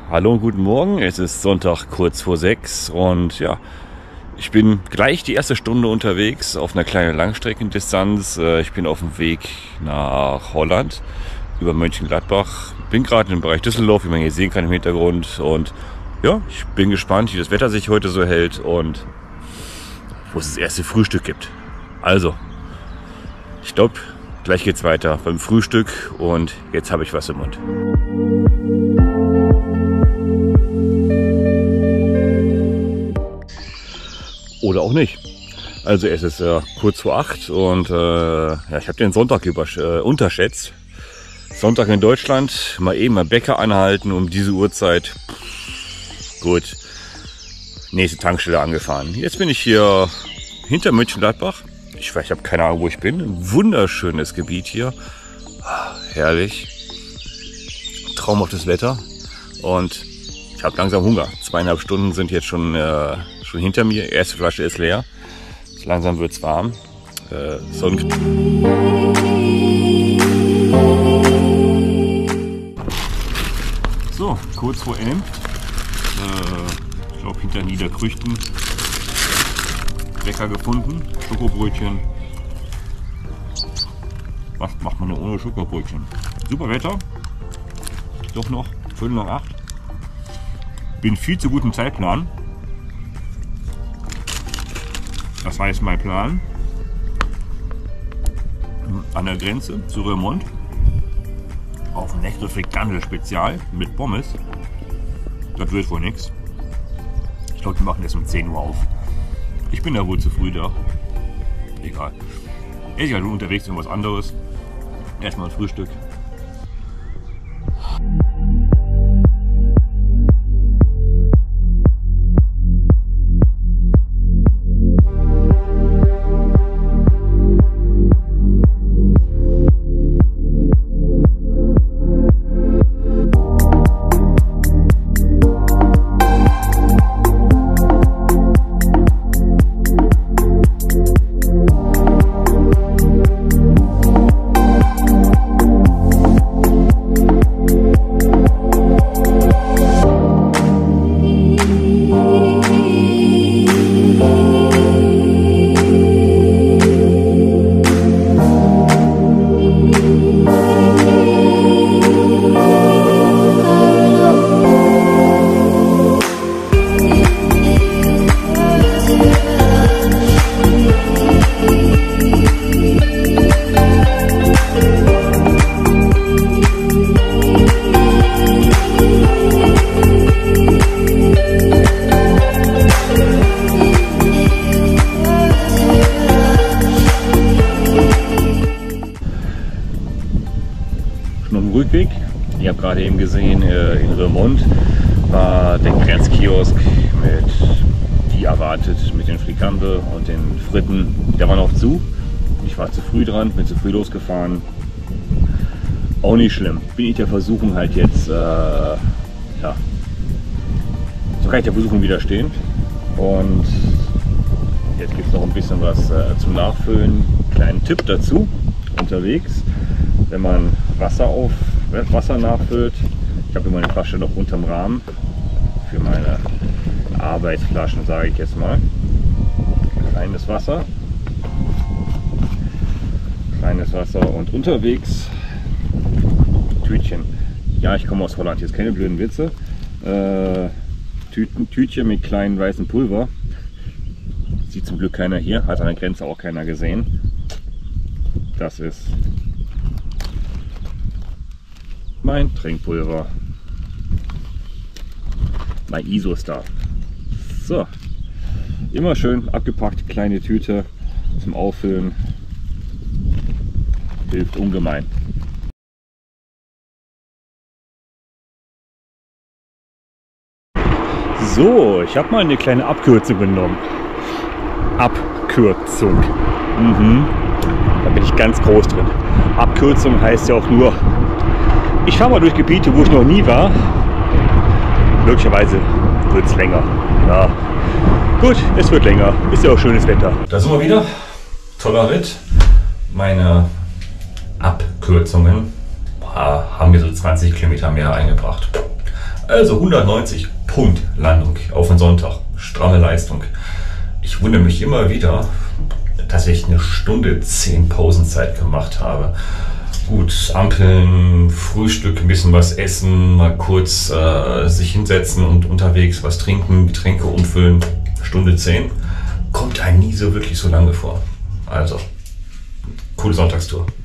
Hallo und guten Morgen, es ist Sonntag kurz vor 6 und ja, ich bin gleich die erste Stunde unterwegs auf einer kleinen Langstreckendistanz. Ich bin auf dem Weg nach Holland über Mönchengladbach. Bin gerade im Bereich Düsseldorf, wie man hier sehen kann im Hintergrund, und ja, ich bin gespannt, wie das Wetter sich heute so hält und wo es das erste Frühstück gibt. Also, ich glaube, gleich geht's weiter beim Frühstück und jetzt habe ich was im Mund. Oder auch nicht. Also es ist kurz vor 8 und ja, ich habe den Sonntag unterschätzt. Sonntag in Deutschland, mal eben mal Bäcker anhalten um diese Uhrzeit. Gut, nächste Tankstelle angefahren. Jetzt bin ich hier hinter Mönchengladbach. Ich habe keine Ahnung, wo ich bin. Ein wunderschönes Gebiet hier. Herrlich. Traumhaftes Wetter. Und ich habe langsam Hunger. 2,5 Stunden sind jetzt schon hinter mir. Erste Flasche ist leer. Langsam wird es warm. So, kurz vor 11. Ich glaube hinter Niederkrüchten. Bäcker gefunden. Schokobrötchen. Was macht man denn ohne Schokobrötchen? Super Wetter. Doch noch 7:45. Bin viel zu gut im Zeitplan. Das heißt, mein Plan an der Grenze zu Remont auf ein Necto Fricandel Spezial mit Pommes. Das wird wohl nichts. Ich glaube, die machen das um 10 Uhr auf. Ich bin da wohl zu früh da. Egal. Ich bin unterwegs in was anderes. Erstmal ein Frühstück. Rückweg. Ich habe gerade eben gesehen, in Remont war der Grenzkiosk wie erwartet, mit den Frikandel und den Fritten. Der war noch zu. Ich war zu früh dran, bin zu früh losgefahren. Auch nicht schlimm. Bin ich der Versuchung halt jetzt, ja, so kann ich der Versuchung widerstehen. Und jetzt gibt es noch ein bisschen was zum Nachfüllen. Kleinen Tipp dazu unterwegs, wenn man Wasser nachfüllt. Ich habe immer eine Flasche noch unterm Rahmen für meine Arbeitsflaschen, sage ich jetzt mal. Kleines Wasser und unterwegs Tütchen. Ja, ich komme aus Holland, jetzt keine blöden Witze. Tütchen mit kleinen weißen Pulver. Sieht zum Glück keiner hier, hat an der Grenze auch keiner gesehen. Das ist mein Trinkpulver, mein Isostar. So, immer schön abgepackt, kleine Tüte zum Auffüllen, hilft ungemein. So, ich habe mal eine kleine Abkürzung genommen. Abkürzung. Da bin ich ganz groß drin. Abkürzung heißt ja auch nur, ich fahre mal durch Gebiete, wo ich noch nie war. Möglicherweise wird es länger. Ja. Gut, es wird länger. Ist ja auch schönes Wetter. Da sind wir wieder. Toller Ritt. Meine Abkürzungen haben mir so 20 Kilometer mehr eingebracht. Also 190 Pfund Landung auf einen Sonntag. Stramme Leistung. Ich wundere mich immer wieder, dass ich 1 Stunde 10 Pausenzeit gemacht habe. Gut, Ampeln, Frühstück, ein bisschen was essen, mal kurz sich hinsetzen und unterwegs was trinken, Getränke umfüllen. Stunde 10. Kommt einem nie so wirklich so lange vor. Also, coole Sonntagstour.